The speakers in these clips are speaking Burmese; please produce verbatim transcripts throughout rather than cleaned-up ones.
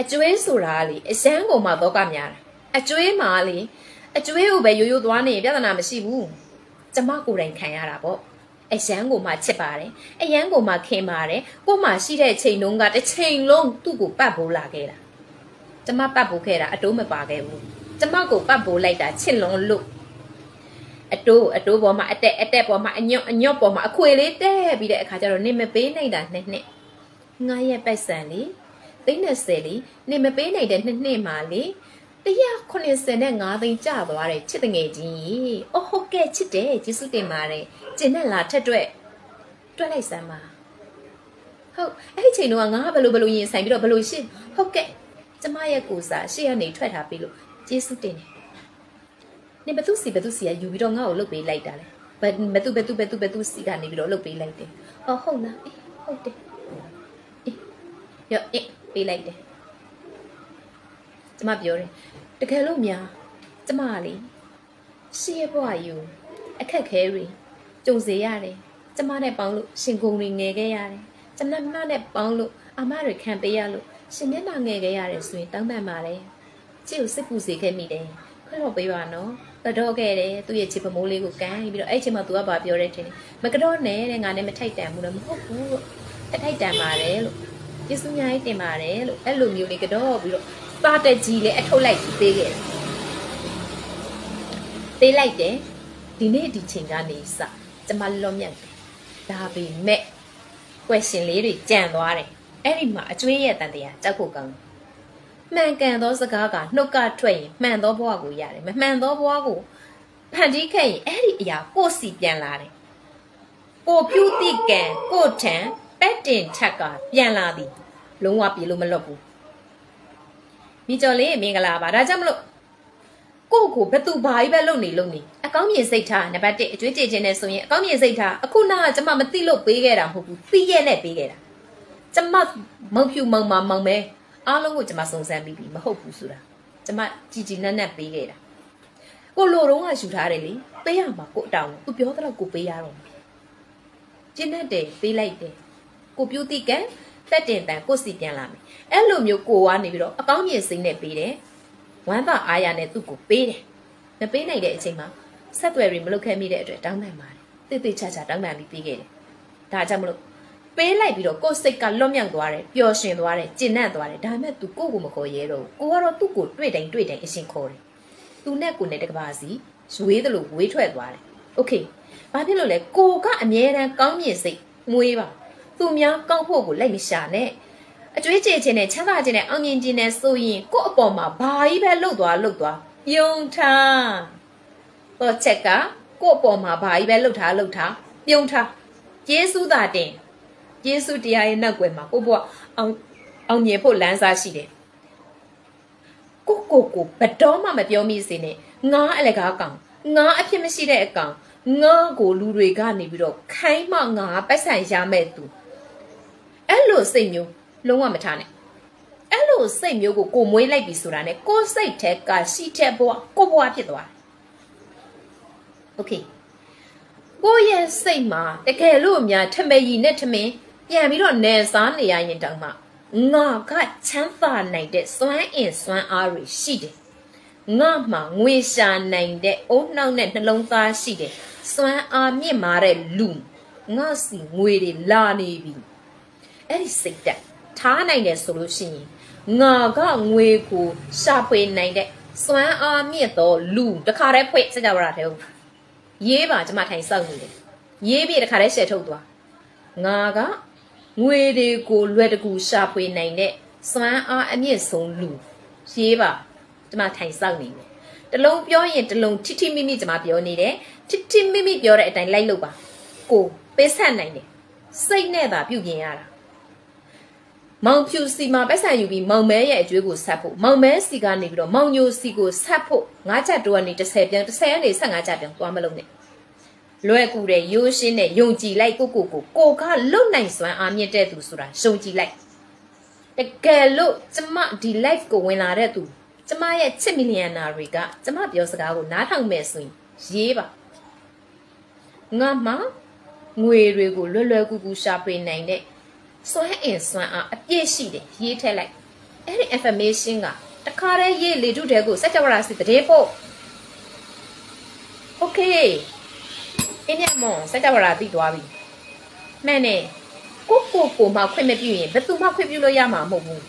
အကျွေးဆိုတာလေအစမ်းကုန်မှတော့ကများတာအကျွေးမှာလေအကျွေးကိုပဲရိုးရိုးသွားနေပြဿနာမရှိဘူးကျမကိုယ်တိုင်ခံရတာပေါ့အရန်ကိုမှချစ်ပါတယ်အရန်ကိုမှခင်ပါတယ်ကို့မှာရှိတဲ့ချိန်လုံးကတစ်ချိန်လုံးသူ့ကိုပတ်ဖို့လာခဲ့တာကျမပတ်ဖို့ခဲ့တာအတိုးမပါခဲ့ဘူးကျမကိုပတ်ဖို့လိုက်တာချစ်လွန်လို့အတိုးအတိုးပေါ်မှာအတက်အတက်ပေါ်မှာအညွတ်အညွတ်ပေါ်မှာအခွေလေးတဲပြီးတဲ့အခါကျတော့နေမပေးနိုင်တာနှစ်နှစ်ငါရဲ့ပိုက်ဆံလေးသိန်း20လေးနေမပေးနိုင်တဲ့နှစ်နှစ်မှာလေတရာခုနှစ်ဆယ်နဲ့ငါးသိန်းကျသွားတယ်ချစ်တငယ်ကြီးအော်ဟုတ်ကဲ့ချစ်တယ်ကျေးဇူးတင်ပါတယ်ကျင်နဲ့လာထက်တွက်တွက်လိုက်စမ်းပါဟုတ်အဲ့ဒီချိန်တော့ငါဘလို့ဘလို့ရင်ဆိုင်ပြီးတော့ဘလို့ရှင်းဟုတ်ကဲ့ကျမရဲ့ကိုစားရှေ့ကနေထွက်ထားပြီးလို့ကျေးဇူးတင်တယ်နေဘသူစီဘသူစီကယူပြီးတော့ငါ့ကိုလှုပ်ပေးလိုက်တာလေဘသူဘသူဘသူဘသူစီကနေပြီးတော့လှုပ်ပေးလိုက်တယ်အော်ဟုတ်လားအေးဟုတ်တယ်အေးရောအေးပေးလိုက်တယ်ကျမပြောတယ်တကယ်လို့များကျမလေရှေ့ဘဝယူအခက်ခဲတွေကြုံစေရတယ်ကျမနဲ့ပေါင်းလို့ရှင်ကုန်တွေငယ်ခဲ့ရတယ်ကျမနဲ့ပေါင်းလို့အမတွေခံပေးရလို့ရှင်မျက်နှာငယ်ခဲ့ရတယ်ဆိုရင်တောင်းပန်ပါလေချစ်ကိုစစ်ပူစေခဲ့မိတယ်ခွင့်လို့ပေးပါနော်ကတော့ခဲ့တယ်သူ့ရဲ့ချစ်ပမိုးလေးကိုကန်ပြီးတော့အဲ့ချိန်မှာသူကဘာပြောတဲ့ထင်တယ်မကတော့နဲ့တဲ့ငါနဲ့မထိုက်တန်ဘူးလို့မဟုတ်ဘူးလို့အထိုက်တန်ပါတယ်လို့ကျေးဇူးများကြီးတင်ပါတယ်လို့အဲ့လိုမျိုးလေးကတော့ပြီးတော့ပါတက်ကြီးလည်းအထုတ်လိုက်ပေးခဲ့တယ်ပေးလိုက်တယ်ဒီနေ့ဒီချိန်ကနေစကျမလွန်မြတ်တယ်ဒါပေမဲ့ question လေးတွေကြံသွားတယ်အဲ့ဒီမှာအကျွေးရဲ့တန်တရားကြောက်ဖို့ကောင်းမှန်ကန်သောစကားကနှုတ်ကထွက်ရင်မှန်သောဘဝကိုရတယ်မမှန်သောဘဝကိုဖန်တီးခဲ့ရင်အဲ့ဒီအရာကိုယ်စီပြန်လာတယ်ကိုပြုတိကံကိုထံပက်တင်ထက်ကပြန်လာသည်လုံးဝပြေလို့မလွတ်ဘူးမိကျော်လေးမင်္ဂလာပါဒါကြောင့်မလို့ကိုကိုဘသူဘာကြီးပဲလုပ်နေလုပ်နေအကောင်းမြင်စိတ်ထားနံပါတ်တစ်အကျွေးကြေခြင်းနဲ့ဆိုရင်အကောင်းမြင်စိတ်ထားအခုနာကကျမမသိလို့ပေးခဲ့တာမဟုတ်ဘူးသိရဲ့နဲ့ပေးခဲ့တာကျမမုံဖြူမုံမမောင်မဲအားလုံးကိုကျမစုံစမ်းပြီးပြီမဟုတ်ဘူးဆိုတာကျမကြည်ကြည်နက်နက်ပေးခဲ့တာကိုလိုတော့ကယူထားတယ်လေပေးရမှာကိုအတောင်သူပြောတော့ကိုပေးရတော့ကျင်းနဲ့တယ်ပေးလိုက်တယ်ကိုပြုတိကံဖက်တင်တန်ကိုစီပြန်လာမယ်အဲ့လိုမျိုးကိုကနေပြီးတော့အကောင်းမြင်စိတ်နဲ့ပေးတယ်ဝမ်းသာအားရနဲ့သူ့ကိုပေးတယ်မပေးနိုင်တဲ့အချိန်မှာဆက်သွယ်တွေမလုပ်ခဲ့မိတဲ့အတွက်တောင်းပန်ပါတယ်တိတိကျကျတောင်းပန်ပြီးပေးခဲ့တယ်ဒါကြောင့်မလို့ပေးလိုက်ပြီးတော့ကိုယ်စိတ်ကလွတ်မြောက်သွားတယ်ပျော်ရွှင်သွားတယ်ကျဉ်နှံ့သွားတယ်ဒါပေမဲ့ तू ကိုယ့်ကိုမခေါ်ရဲတော့ကိုကတော့သူ့ကိုတွေ့တိုင်းတွေ့တိုင်းအရှင်ခေါ်တယ် तू နဲ့ကိုနဲ့တကဘာစီရွေးတယ်လို့ဝေးထွက်သွားတယ်โอเคဘာဖြစ်လို့လဲကိုကအမြဲတမ်းကောင်းမြင်စိတ်မွေးပါသူများကောင်းဖို့ကိုလိုက်မရှာနဲ့အကျွေးကြေခြင်းနဲ့ချမ်းသာခြင်းနဲ့အောင်မြင်ခြင်းနဲ့ဆိုရင်ကို့အပေါ်မှာဘာကြီးပဲလှုပ်သွားလှုပ်သွားယုံထားတော့ချက်ကကို့အပေါ်မှာဘာကြီးပဲလှုပ်ထားလှုပ်ထားယုံထားယေရှုသာတင်ယေရှုတရားရဲ့နောက်ွယ်မှာကို့ဘဝအောင်အောင်မြင်ဖို့လမ်းစားရှိတယ်ကိုကိုကိုဘတော်မှမပြောမိစေနဲ့ငါအလကားကောင်ငါအဖြစ်မရှိတဲ့အကောင်ငါကိုလူတွေကနေပြီးတော့ခိုင်းမှငါပတ်ဆိုင်ရမဲ့သူအဲ့လိုစိတ်မျိုးလုံးဝမထားနဲ့အဲ့လိုစိတ်မျိုးကိုကိုမွေးလိုက်ပြီဆိုတာနဲ့ကိုစိတ်ထဲကရှိတဲ့ဘဝကိုဘဝဖြစ်သွားတယ်โอเคကိုရဲ့စိတ်မှာတကယ်လို့အများထမရီနဲ့ထမင်းပြန်ပြီးတော့နယ်စားနေရရင်တောင်မှငါကချမ်းသာနိုင်တဲ့စွမ်းအင်စွမ်းအားတွေရှိတယ်ငါမှငွေရှာနိုင်တဲ့အုံနှောက်နဲ့နှလုံးသားရှိတယ်စွမ်းအားမြင့်မာတဲ့လူငါစီငွေတွေလာနေပြီအဲ့ဒီစိတ်တက်ထားနိုင်တယ်ဆိုလို့ရှိရင်ငါကငွေကိုရှာဖွေနိုင်တဲ့စွမ်းအားမြင့်သောလူတခါတည်းဖွင့်စကြဝဠာထဲကိုရေးပါကျမထိုင်စောက်နေတယ်ရေးပြီးတခါတည်းရှယ်ထုတ်သွားငါကငွေတွေကိုလွယ်တကူရှာဖွေနိုင်တဲ့စွမ်းအားအမြင့်ဆုံးလူရေးပါကျမထိုင်စောက်နေတယ်တလုံးပြောရင်တလုံးထိထိမိမိကျမပြောနေတယ်ထိထိမိမိပြောတဲ့အတိုင်းလိုက်လုပ်ပါကိုပေးဆက်နိုင်တယ်စိတ်နဲ့သာပြုပြင်ရတာမောင်ဖြူစီမှာပတ်စံယူပြီးမောင်မဲရဲ့အကျွေးကိုဆက်ဖို့မောင်မဲစီကနေပြီးတော့မောင်ညိုစီကိုဆက်ဖို့ငါးချက်တိုးကနေတစ်ဆယ်ပြန်တစ်ဆယ်ကနေဆယ့်ငါးချက်ပြန်သွားမလုံးနဲ့လွယ်ကူတဲ့ရိုးရှင်းတဲ့ယုံကြည်လိုက်ကိုကိုကိုကိုကလုံနိုင်စွမ်းအားမြင့်တဲ့သူဆိုတာယုံကြည်လိုက်တကယ်လို့ကျမဒီ life ကိုဝင်လာတဲ့သူကျမရဲ့ချစ်မီလီယံနာတွေကကျမပြောစကားကိုနားထောင်မဲ့ဆိုရင်ရေးပါငါမှငွေတွေကိုလွယ်လွယ်ကူကူရှာပေးနိုင်တဲ့စွမ်းအင်စွမ်းအားအပြည့်ရှိတယ်ရေးထည့်လိုက် any information ကတခါတည်းရေးလေထုတွေကိုစัจ java စီတည်းပို့ okay အင်းညမောစัจ java သိသွားပြီမှန်တယ်ကိုကိုကိုမှခွင့်မပြုရင်ဘယ်သူမှခွင့်ပြုလို့ရမှာမဟုတ်ဘူး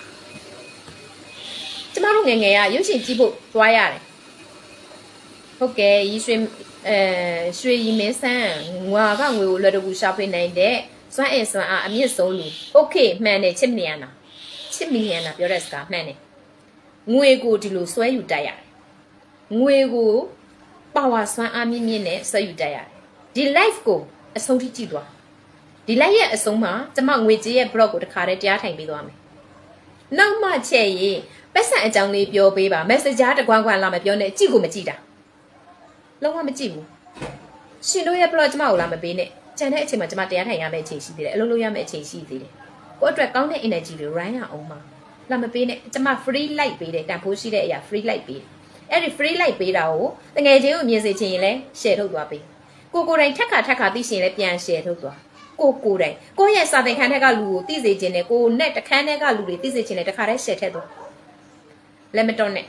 ကျမတို့ငယ်ငယ်ကရုပ်ရှင်ကြည့်ဖို့သွားရတယ်ဟုတ်ကဲ့ရီရွှေအဲရွှေရီမင်းဆန်းငွာကငွေကိုလွယ်တကူရှာဖွေနိုင်တဲ့စွမ်းအင်စွမ်းအားအမြင့်ဆုံးလူโอเคမှန်တယ်ချစ်မီယန်နာချစ်မီယန်နာပြောတဲ့စကားမှန်တယ်ငွေကိုဒီလိုဆွဲယူတတ်ရတယ်ငွေကိုပါဝါစွမ်းအားမြင့်မြင့်နဲ့ဆွဲယူတတ်ရတယ်ဒီ life ကိုအဆုံးထိကြည့်သွားဒီ life ရဲ့အဆုံးမှာကျမငွေကြေးရဲ့ blog ကိုတခါတည်းတရားထိုင်ပေးသွားမယ်နောက်မှချက်ရင်ပတ်စံအကြောင်းလေးပြောပေးပါ messenger တကွမ်းကွမ်းလာမပြောနဲ့ကြည့်ကိုမကြည့်တာလုံးဝမကြည့်ဘူးရှင်တို့ရဲ့ blog ကျမကိုလာမပေးနဲ့ကျန်တဲ့အချိန်မှာကျမတရားထိုင်ရမယ့်အချိန်ရှိသေးတယ်အလုပ်လုပ်ရမယ့်အချိန်ရှိသေးတယ်ကိုအတွက်ကောင်းတဲ့ energy တွေ run ရအောင်ပါလာမပေးနဲ့ကျမ free light ပေးတယ်တန်ဖိုးရှိတဲ့အရာ free light ပေးတယ်အဲ့ဒီ free light ပေးတာကိုတငယ်ချင်းကိုမြင်စေချင်ရင်လည်း share ထုတ်သွားပေးကိုကိုယ်တိုင်ထက်ခါထက်ခါသိရှင်လည်းပြန် share ထုတ်သွားကိုကိုယ်တိုင်ကိုယ့်ရဲ့စာသင်ခန်းထက်ကလူကိုသိစေချင်တယ်ကိုနဲ့တခန်းထက်ကလူတွေသိစေချင်တယ်တခါတည်း share ထည့်သွားလက်မတော်နဲ့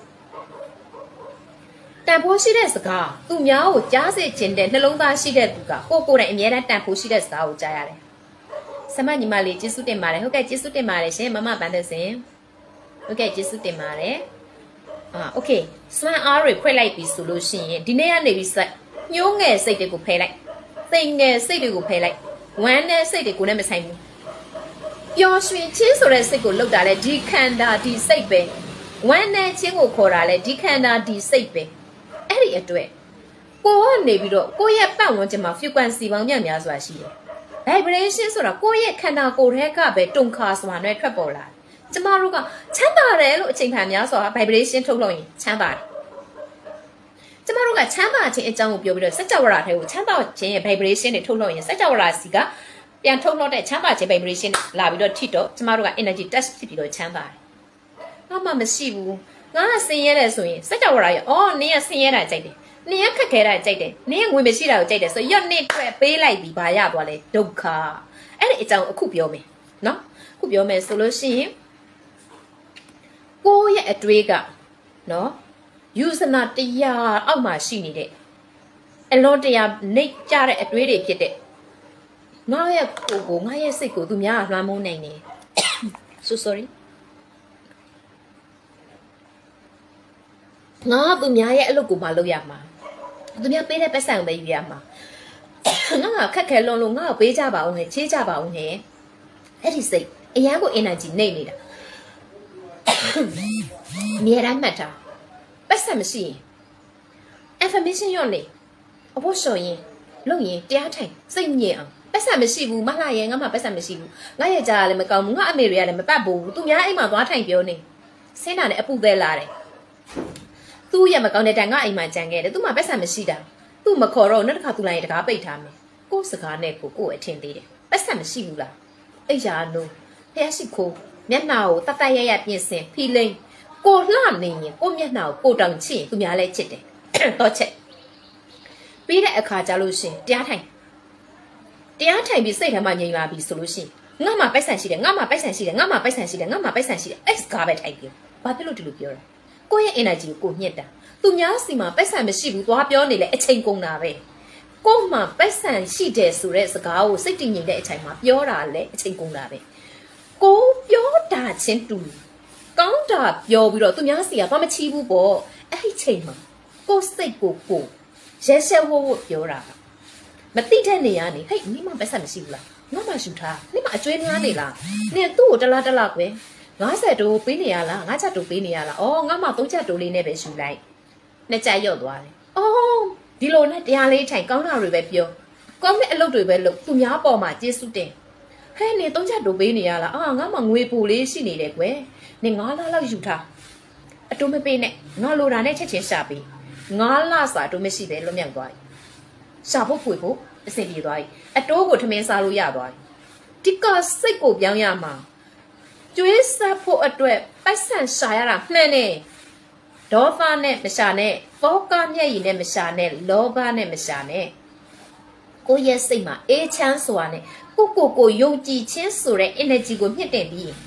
တန်ဖိုးရှိတဲ့စကားသူများကိုကြားစေချင်တဲ့နှလုံးသားရှိတဲ့သူကကိုကိုယ်တိုင်အမြဲတမ်းတန်ဖိုးရှိတဲ့စကားကိုကြားရတယ်ဆမညီမလေးကျေးဇူးတင်ပါတယ်ဟုတ်ကဲ့ကျေးဇူးတင်ပါတယ်ရှင်မမပန်းသက်စင်ဟုတ်ကဲ့ကျေးဇူးတင်ပါတယ်အာโอเคစွမ်းအားတွေဖွဲ့လိုက်ပြီဆိုလို့ရှိရင်ဒီနေ့ကနေပြီးစိုက်ညှိုးငယ်စိတ်တွေကိုဖယ်လိုက်သိငယ်စိတ်တွေကိုဖယ်လိုက်ဝမ်းနဲ့စိတ်တွေကိုလည်းမဆိုင်ဘူးပျော်ရွှင်ခြင်းဆိုတဲ့စိတ်ကိုလှုပ်တာလဲဒီခန္ဓာဒီစိတ်ပဲဝမ်းနဲ့ခြင်းကိုခေါ်တာလဲဒီခန္ဓာဒီစိတ်ပဲအဲ့ဒီအတွက်ကိုကနေပြီးတော့ကိုရဲ့ပတ်ဝန်းကျင်မှာ frequency ပေါင်းများများစွာရှိတယ် vibration ဆိုတာကိုရဲ့ခန္ဓာကိုယ်ထဲကပဲတုန်ခါစွာနဲ့ထွက်ပေါ်လာကျမတို့ကချမ်းသာတယ်လို့အချိန်ခံများစွာ vibration ထုတ်လို့ရင်ချမ်းသာတယ်ကျမတို့ကချမ်းသာခြင်းအကြောင်းကိုပြောပြီးတော့စัจ java ထဲကိုချမ်းသာခြင်းရဲ့ vibration တွေထုတ်လို့ရင်စัจ java စီကပြန်ထုတ်လို့တဲ့ချမ်းသာခြင်း vibration လာပြီးတော့ထိတော့ကျမတို့က energy touch ဖြစ်ပြီးတော့ချမ်းသာတယ်။ဘာမှမရှိဘူး။ငါကဆင်းရဲတယ်ဆိုရင်စัจ java ရဲ့အော်နင်းကဆင်းရဲတာကြိုက်တယ်။နင်းကခက်ခဲတာကြိုက်တယ်။နင်းကငွေမရှိတာကိုကြိုက်တယ်ဆိုရော့နစ်ထွက်ပေးလိုက်ပြီးဘာရသွားလဲဒုက္ခ။အဲ့ဒီအကြောင်းအခုပြောမယ်နော်။အခုပြောမယ်ဆိုလို့ရှိရင်ကိုယ့်ရဲ့အတွေးကနော်ယူဇနာတရားအောက်မှာရှိနေတဲ့အလွန်တရာနှိပ်ကြတဲ့အတွေးတွေဖြစ်တဲ့ငါရဲ့ကိုယ်ကိုငါရဲ့စိတ်ကိုသူများကလွှမ်းမိုးနိုင်တယ် so sorry ငါသူများရဲ့အလုပ်ကိုမှလုပ်ရမှာသူများပေးတဲ့ပတ်စံပဲယူရမှာငါကခက်ခဲလွန်လို့ငါ့ကိုပေးကြပါဦးငယ်ချေးကြပါဦးငယ်အဲ့ဒီစိတ်အရန်ကို energy နှိပ်နေတာမြေရမ်းမှတ်တာပတ်စံမရှိရင် information ရောနေအဖို့ဆိုရင်လုပ်ရင်တရားထိုင်စိတ်ညစ်အောင်ပတ်စံမရှိဘူးမလှရဲငါမှပတ်စံမရှိဘူးငါရဲ့ကြားလည်းမကောင်းဘူးငါအမေတွေကလည်းမပတ်ဘူးသူများအိမ်မှာသွားထိုင်ပြောနေဆင်းတာနဲ့အပူသေးလာတယ်သူ့ရဲ့မကောင်းတဲ့တိုင်ငါအိမ်မှာကြံခဲ့တယ်သူမှပတ်စံမရှိတာသူ့မခေါ်တော့နောက်တစ်ခါသူလာရင်တကားပိတ်ထားမယ်ကိုယ်စကားနဲ့ကိုကိုယ်အထင်သေးတယ်ပတ်စံမရှိဘူးလားအဲ့ရာလို့ဖះရှိခိုးမျက်နှာကိုတတ်တတ်ရရပြင်ဆင်ဖီလိန်ကိုလှနေရင်ကိုမျက်နှာကိုကိုတောင်ချစ်ရင်သူများလဲချစ်တယ်တော့ချက်ပြီးတဲ့အခါကျလို့ရှင်တရားထိုင်တရားထိုင်ပြီးစိတ်ထဲမှာငြိမ်လာပြီဆိုလို့ရှင်ငါမှပိုက်ဆံရှိတယ်ငါမှပိုက်ဆံရှိတယ်ငါမှပိုက်ဆံရှိတယ်ငါမှပိုက်ဆံရှိတယ်အဲ့စကားပဲထိုင်ပြောဘာဖြစ်လို့ဒီလိုပြောလဲကိုယ့်ရဲ့ energy ကိုကိုညှစ်တာသူများစီမှာပိုက်ဆံမရှိဘူးသွားပြောနေလဲအချိန်ကုန်တာပဲကို့မှာပိုက်ဆံရှိတယ်ဆိုတဲ့စကားကိုစိတ်တည်ငြိမ်တဲ့အချိန်မှာပြောတာလဲအချိန်ကုန်တာပဲကိုပြောတာချင်းတူကောင်းတာပြောပြီးတော့သူများစီကဘာမချီးဘူးပေါ့အဲ့ဒီချိန်မှာကိုစိတ်ကိုကိုရဲရဲဝဝပြောတာမသိတဲ့နေရာနေဟဲ့မိမပတ်စံမရှိဘူးလားငါမှရှူထားနေမှအကျွေးများနေလားနင်သူ့ကိုတလားတလားကွယ်ငါးဆယ်တိုးပေးနေရလားငါးချက်တိုးပေးနေရလားအော်ငါမှသုံးချက်တိုးလေးနဲ့ပဲရှူလိုက်နှစ်ချက်ရော့သွားတယ်အော်ဒီလိုနဲ့တရားလေးထိုင်ကောင်းတာတွေပဲပြောကောင်းတဲ့အလုပ်တွေပဲလုပ်သူများပေါ်မှာကျေးဇူးတင်ဟဲ့နေသုံးချက်တိုးပေးနေရလားအာငါမှငွေပူလေးရှိနေတယ်ကွယ်နေငါးလလောက်ယူထားအတိုးမပေးနဲ့ငါလိုတာနဲ့ချက်ချင်းရှာပေးငါးလစာအတိုးမရှိပဲလွတ်မြောက်သွားပြီရှာဖို့ဖွေဖို့အဆင်ပြေသွားပြီအတိုးကိုထမင်းစားလို့ရသွားပြီဒီကစိတ်ကိုပြောင်းရမှာကျွေးစားဖို့အတွက်ပိုက်ဆံရှာရတာမှန်တယ်ဒေါသနဲ့မရှာနဲ့ဖောကားမျက်ရည်နဲ့မရှာနဲ့လောဘနဲ့မရှာနဲ့ကိုရဲ့စိတ်မှာအေးချမ်းစွာနဲ့ကိုကိုကိုယုံကြည်ခြင်းဆိုတဲ့ energy ကိုမြင့်တင်ပြီး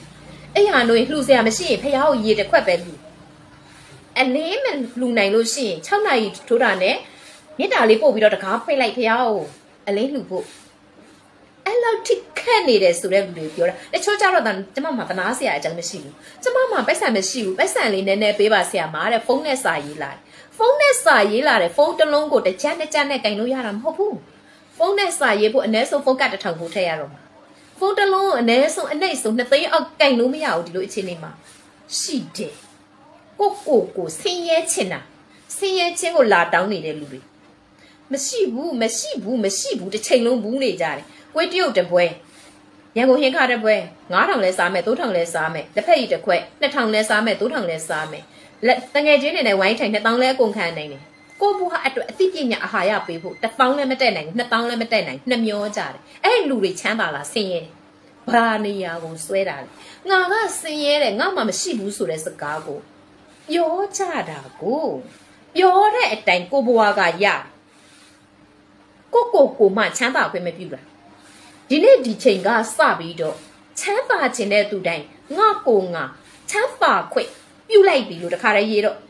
အဲ့ဟာလို့လှူစရာမရှိရင်ဖះကိုရေတစ်ခွက်ပဲလှူအလေးမလှူနိုင်လို့ရှိရင်၆နာရီထိုးတာနဲ့မြစ်တာလေးပို့ပြီးတော့တကားဖိတ်လိုက်ဖះကိုအလေးလှူဖို့အဲ့လောက်ထိခက်နေတယ်ဆိုတဲ့လူတွေပြောတာတချို့ကြတော့ကျမမှာတနာစရာအကြောင်းမရှိဘူးကျမမှာပိုက်ဆံမရှိဘူးပိုက်ဆံလေးနည်းနည်းပေးပါဆရာမတဲ့ဖုန်းနဲ့စာရေးလာတယ်ဖုန်းနဲ့စာရေးလာတယ်ဖုန်းတစ်လုံးကိုတစ်ချက်နဲ့ချက်နဲ့ကင်လို့ရတာမဟုတ်ဘူးဖုန်းနဲ့စာရေးဖို့အနည်းဆုံးဖုန်းကတစ်ထောင်ကိုထည့်ရတော့မှာဖုန်းတစ်လုံးအနည်းဆုံးအနှိမ့်ဆုံးနှစ်သိန်းအောက်ကင်လို့မရဘူးဒီလိုအခြေအနေမှာရှိတယ်ကိုကိုကိုဆင်းရဲချင်တာဆင်းရဲချင်းကိုလာတောင်းနေတဲ့လူတွေမရှိဘူးမရှိဘူးမရှိဘူးတစ်ချိန်လုံးဘူးနေကြတယ်ကွေးတရုတ်တပွဲရန်ကုန်ဟင်းခါတပွဲငါးထောင်လဲစားမယ်သုံးထောင်လဲစားမယ်တစ်ဖက်ကြီးတစ်ခွက်နှစ်ထောင်လဲစားမယ်သုံးထောင်လဲစားမယ်တငယ်ချင်းတွေနဲ့ဝိုင်းထိုင်နှစ်တောင်းလဲအကုန်ခံနိုင်တယ်ကိုဘွားအတွက်အသိပညာအာဟာရပေးဖို့တစ်ပေါင်းလည်းမတက်နိုင်ဘူးနှစ်တောင်းလည်းမတက်နိုင်နှမျောကြတယ်အဲ့လူတွေချမ်းသာလားဆင်းရဲတယ်ဘာနေရာကိုဆွဲတာလဲငါကဆင်းရဲတယ်ငါမှမရှိဘူးဆိုတဲ့စကားကိုပြောကြတာကိုပြောတဲ့အတိုင်းကိုဘွားကရကိုကိုကိုမှချမ်းသာခွင့်မပြုတာဒီနေ့ဒီချိန်ကစပြီးတော့ချမ်းသာခြင်းတဲ့သူတိုင်းငါကိုငါချမ်းသာခွင့်ပြုလိုက်ပြီလို့တခါတည်းရေးတော့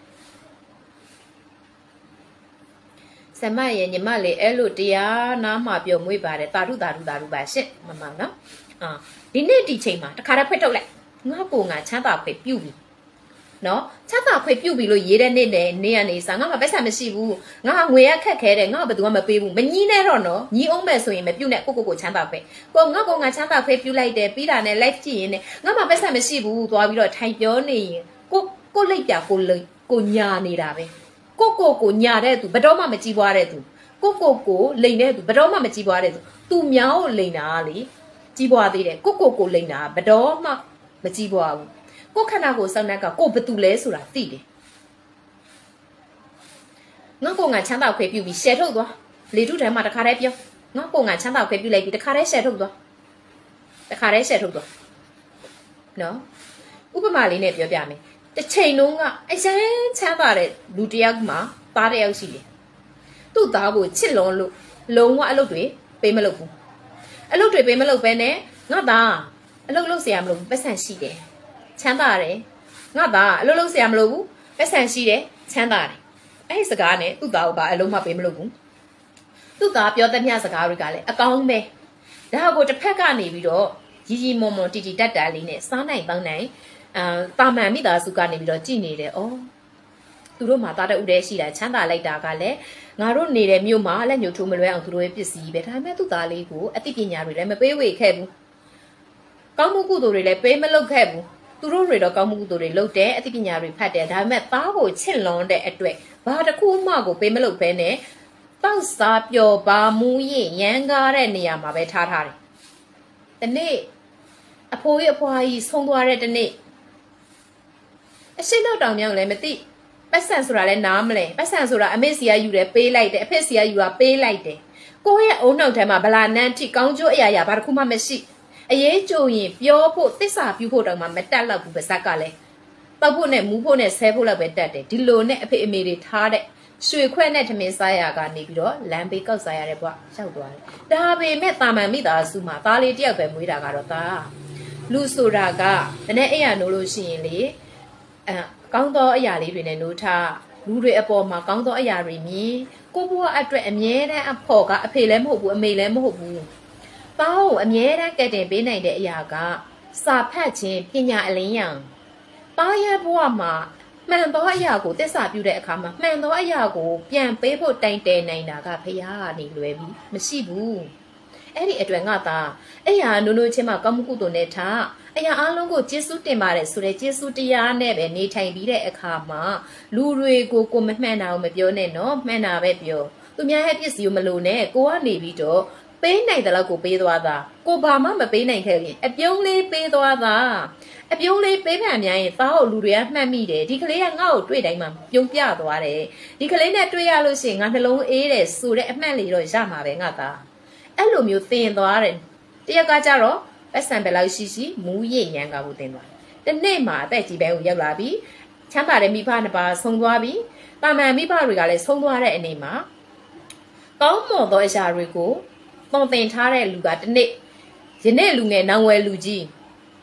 ဆမရဲ့ညီမလေးအဲ့လိုတရားနားမှာပြောမွေးပါတယ်တာထုတာထုတာထုပါရှင့်မမနော်အာဒီနေ့ဒီချိန်မှာတခါတည်းဖွင့်ထုတ်လိုက်ငါကိုငါချမ်းသာခွင့်ပြုပြီနော်ချမ်းသာခွင့်ပြုပြီလို့ရေးတဲ့နေ့နဲ့နေရနေစားငါမှပတ်စံမရှိဘူးငါငွေရခက်ခဲတယ်ငါဘယ်သူမှမပေးဘူးမညီနဲ့တော့နော်ညီအောင်မဲ့ဆိုရင်မပြုတ်နဲ့ကိုကိုကိုချမ်းသာခွင့်ကိုငါကိုငါချမ်းသာခွင့်ပြုလိုက်တယ်ပြီးတာနဲ့ live ကြည့်ရင်ငါမှပတ်စံမရှိဘူးသွားပြီးတော့ထိုင်ပြောနေရင်ကိုကိုလိပ်ပြကိုလိပ်ကိုညာနေတာပဲကိုကိုကိုညာတဲ့သူဘယ်တော့မှမကြည့်ပွားတဲ့သူကိုကိုကိုလိန်တဲ့သူဘယ်တော့မှမကြည့်ပွားတဲ့သူသူများကိုလိန်တာလေကြည့်ပွားသေးတယ်ကိုကိုကိုလိန်တာဘယ်တော့မှမကြည့်ပွားဘူးကိုခန္ဓာကိုယ်စောင့်နှက်ကကိုဘသူလဲဆိုတာသိတယ်ငါကိုငါချမ်းသာခွေပြုပြီးရှယ်ထုတ်သွားလေထုထဲမှာတခါတည်းပြောငါကိုငါချမ်းသာခွေပြုလိုက်ပြီးတခါတည်းရှယ်ထုတ်သွားတခါတည်းရှယ်ထုတ်သွားနော်ဥပမာလေးနဲ့ပြောပြမယ်တစ်ချိန်လုံးကအရန်ချမ်းသာတဲ့လူတစ်ယောက်မှာသားတစ်ယောက်ရှိတယ်သူ့သားကိုချစ်လွန်လို့လုံးဝအလုပ်တွေပေးမလုပ်ဘူးအလုပ်တွေပေးမလုပ်ဘဲနဲ့ငါသားအလုပ်လုပ်เสียမလို့ပတ်စံရှိတယ်ချမ်းသာတယ်ငါသားအလုပ်လုပ်เสียမလို့ဘူးပတ်စံရှိတယ်ချမ်းသာတယ်အဲ့ဒီစကားနဲ့သူ့သားကိုပါအလုံးမပေးမလို့ဘူးသူ့သားပြောတဲ့မြစကားတွေကလည်းအကောင်းပဲဒါကိုတစ်ဖက်ကနေပြီးတော့ရီရီမွန်မွန်တီတီတက်တာလေးနဲ့စားနိုင်တောင်းနိုင်အာတာမန်မိသားစုကနေပြီးတော့ကြည်နေတယ်ဩသူတို့မှာတာတဲ့ဥတဲရှိတာချမ်းသာလိုက်တာကလည်းငါတို့နေတဲ့မြို့မှာလက်ညှိုးထိုးမလွဲအောင်သူတို့ရဲ့ပစ္စည်းပဲဒါပေမဲ့သူ့သားလေးကိုအသိပညာတွေလည်းမပေးဝေခဲ့ဘူးကောင်းမှုကုသိုလ်တွေလည်းပေးမလုပ်ခဲ့ဘူးသူတို့တွေတော့ကောင်းမှုကုသိုလ်တွေလုပ်တယ်အသိပညာတွေဖတ်တယ်ဒါပေမဲ့သားကိုချစ်လွန်တဲ့အတွက်ဘာတစ်ခုမှကိုပေးမလုပ်ဘဲနဲ့တောက်စားပျော်ပါမူရင်ရန်ကားတဲ့နေရာမှာပဲထားထားတယ်ဒီနေ့အဖိုးကြီးအဖွားကြီးဆုံးသွားတဲ့ဒီနေ့အရှင်းတော့တောင်မြောင်လည်းမသိပတ်စံဆိုတာလည်းနားမလဲပတ်စံဆိုတာအမေစီကယူတယ်ပေးလိုက်တယ်အဖေစီကယူတာပေးလိုက်တယ်ကိုယ့်ရဲ့အုံနှောက်ထဲမှာဗလာနန်းထိကောင်းကျိုးအရာရာဘာတစ်ခုမှမရှိအရေးကြုံရင်ပြောဖို့သစ္စာပြုဖို့တောင်မှမတက်တော့ဘူးပါဇက်ကလည်းတောက်ဖို့နဲ့မူးဖို့နဲ့ဆဲဖို့လောက်ပဲတက်တယ်ဒီလိုနဲ့အဖေအမေတွေထားတဲ့ရွှေခွက်နဲ့ထမင်းစားရကနေပြီးတော့လမ်းဘေးကောက်စားရတဲ့ဘွားရောက်သွားတယ်ဒါပေမဲ့တာမန်မိသားစုမှာသားလေးတယောက်ပဲမွေးတာကတော့သားလူဆိုတာကတနေ့အဲ့ရနိုးလို့ရှိရင်လေအဲကောင်းသောအရာလေးတွေနဲ့နိုးထားလူတွေအပေါ်မှာကောင်းသောအရာတွေမြင်ကိုဘွားအတွက်အမြဲတမ်းအဖို့ကအဖေလည်းမဟုတ်ဘူးအမေလည်းမဟုတ်ဘူးသားကိုအမြဲတမ်းကဲတင်ပေးနိုင်တဲ့အရာကစာဖတ်ခြင်းပညာအလင်းရောင်သားရဲ့ဘဝမှာမှန်သောအရာကိုသစ္စာပြုတဲ့အခါမှာမှန်သောအရာကိုပြန်ပေးဖို့တိုင်တည်နိုင်တာကဖရာကနေလွယ်ပြီးမရှိဘူးအဲ့ဒီအတွက်ငါသားအဲ့ဟာနိုးနိုးချင်းမှာကောင်းမှုကုသိုလ်နဲ့ထားအရာအလုံးကိုကျေးဇူးတင်ပါတယ်ဆိုတဲ့ကျေးဇူးတရားနဲ့ပဲနေထိုင်ပြီးတဲ့အခါမှာလူတွေကိုကိုမမှန်တာကိုမပြောနဲ့နော်မှန်တာပဲပြောသူများရဲ့ပစ္စည်းကိုမလိုနဲ့ကိုကနေပြီးတော့ပေးနိုင်တဲ့လောက်ကိုပေးသွားတာကိုဘာမှမပေးနိုင်ခဲ့ရင်အပြုံးလေးပေးသွားတာအပြုံးလေးပေးခံများရင်သားကိုလူတွေကမှတ်မိတယ်ဒီကလေးကငါ့ကိုတွေ့တိုင်းမှာပြုံးပြသွားတယ်ဒီကလေးနဲ့တွေ့ရလို့ရှိရင်ငါနှလုံးအေးတယ်ဆိုတဲ့အမှတ်လေးတော့ရမှာပဲငါသားအဲ့လိုမျိုးသင်သွားတယ်တရက်ကကြတော့ပတ်စံပဲလောက်ရှိရှိမူးရည်ရန်ကကိုသင်သွားတယ်တနေ့မှာအသက်ကြီးပိုင်းကိုရောက်လာပြီးချမ်းသာတဲ့မိဘနှစ်ပါးဆုံးသွားပြီးတာမန်မိဘတွေကလည်းဆုံးသွားတဲ့အနေမှာကောင်းမွန်သောအရာတွေကိုတုံသင်ထားတဲ့လူကတနေ့ယနေ့လူငယ်နောင်ဝယ်လူကြီး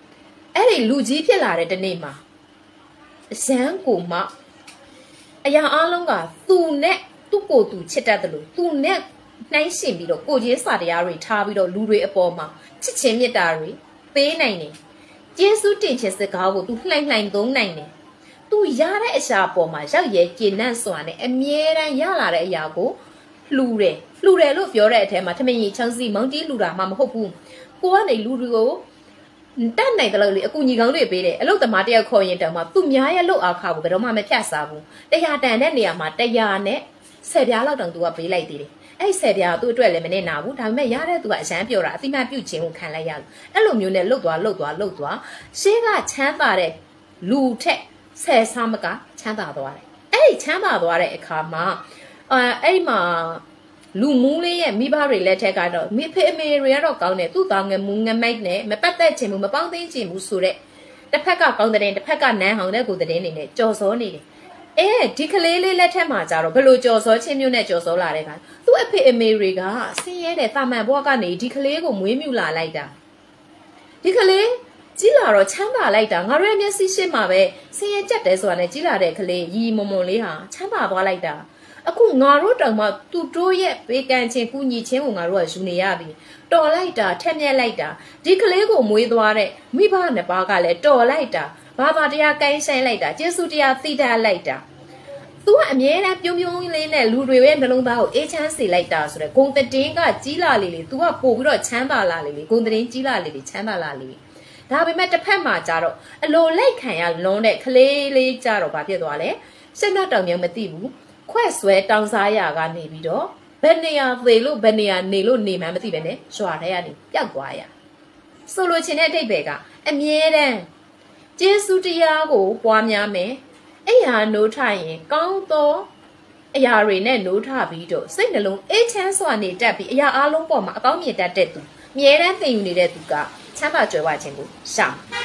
အဲ့ဒီလူကြီးဖြစ်လာတဲ့တနေ့မှာဇန်းကိုမှအရာအလုံးကသူနဲ့သူ့ကိုယ်သူချစ်တတ်တယ်လို့သူနဲ့နှိုင်းရှင်ပြီးတော့ကိုကြီးစာတရားတွေထားပြီးတော့လူတွေအပေါ်မှာချစ်ချင်းမြတ်တာတွေပေးနိုင်တယ်ကျေးဇူးတင်ခြင်းစကားကိုသူလှိုင်လှိုင်သုံးနိုင်တယ်သူရတဲ့အရာပေါ်မှာရောက်ရဲကျဉ်နှံ့စွာနဲ့အမြဲတမ်းရလာတဲ့အရာကိုလှူတယ်လှူတယ်လို့ပြောတဲ့အထက်မှာထမင်းကြီးချောင်းစီမောင်တီးလှူတာမှမဟုတ်ဘူးကိုကနေလူတွေကိုတတ်နိုင်တယ်လို့လေအကူညီကောင်းတွေပေးတယ်အလုတ်သမားတယောက်ခေါ်ရင်တောင်မှသူများရဲ့လို့အားခါကိုဘယ်တော့မှမဖြတ်စားဘူးတရားတန်တဲ့နေရာမှာတရားနဲ့ဆယ်ပြားလောက်တောင်သူကပေးလိုက်သေးတယ်အဲ့ဆယ်ပြားသူ့အတွက်လည်းမနေနာဘူးဒါပေမဲ့ရတဲ့သူကအရန်ပြောတာအတိမပြုတ်ခြင်းကိုခံလိုက်ရလို့အဲ့လိုမျိုးနဲ့လှုပ်သွားလှုပ်သွားလှုပ်သွားရှေးကချမ်းသာတဲ့လူထက်ဆယ်ဆမကချမ်းသာသွားတယ်အဲ့ဒီချမ်းသာသွားတဲ့အခါမှာအဲအဲ့ဒီမှာလူမူးလေးရဲ့မိဘတွေလက်ထက်ကတော့မိဖေအမေတွေကတော့ကောင်းတယ်သူ့သားငမူးငမိုက်နဲ့မပတ်သက်ချင်ဘူးမပေါင်းသိချင်ဘူးဆိုတဲ့တစ်ဖက်ကကောင်းတဲ့တစ်ဖက်ကနန်းဟောင်တဲ့ကိုတဲ့နေနဲ့ကြော်စောနေတယ်အဲဒီကလေးလေးလက်ထက်မှာကြတော့ဘလို့ကြော်စောချင်းမျိုးနဲ့ကြော်စောလာတဲ့ခါသူ့အဖေအမေတွေကဆင်းရဲတဲ့တာမန်ဘဝကနေဒီကလေးကိုမွေးမြူလာလိုက်တာဒီကလေးကြီးလာတော့ချမ်းသာလိုက်တာငါတို့ရဲ့မျက်စိရှေ့မှာပဲဆင်းရဲကြက်တယ်ဆိုတာနဲ့ကြီးလာတဲ့ကလေးရီမုံမုံလေးဟာချမ်းသာသွားလိုက်တာအခုငါတို့တောင်မှသူတို့ရဲ့ပေးကမ်းခြင်းကုညီခြင်းကိုငါတို့ကယူနေရပြီတော်လိုက်တာထက်မြက်လိုက်တာဒီကလေးကိုမွေးသွားတဲ့မိဘနှစ်ပါးကလည်းတော်လိုက်တာဘာသာတရားကိုင်းဆိုင်လိုက်တာကျေးဇူးတရားသိတတ်လိုက်တာသူကအမြဲတမ်းပြုံးပြုံးလေးနဲ့လူတွေရဲ့နှလုံးသားကိုအေးချမ်းစေလိုက်တာဆိုတော့ဂုံတတင်းကကြီးလာလေလေ तू ကပို့ပြီးတော့ချမ်းသာလာလေလေဂုံတတင်းကြီးလာလေလေချမ်းသာလာလေဒါပေမဲ့တစ်ဖက်မှာကြတော့အလိုလိုက်ခံရလွန်းတဲ့ကလေးလေးကြတော့ဘာဖြစ်သွားလဲစိတ်နှတောင်မြောင်မသိဘူးခွက်ဆွဲတောင်းစားရကနေပြီးတော့ဘယ်နေရာသေလို့ဘယ်နေရာနေလို့နေမှန်းမသိပဲနဲ့ရွာထဲကနေပျောက်သွားရဆိုလိုချင်တဲ့အဓိပ္ပာယ်ကအမြဲတမ်းကျေးဇူးတရားကိုပွားများမယ်အဲ့ဟာနိုးထရင်ကောင်းသောအရာတွေနဲ့နိုးထပြီးတော့စိတ်နှလုံးအေးချမ်းစွာနေတတ်ပြီးအရာအလုံးပေါ်မှာအကောင်းမြင်တတ်တဲ့သူအမြဲတမ်းသင်ယူနေတဲ့သူကချမ်းသာကြွယ်ဝခြင်းကိုရှာ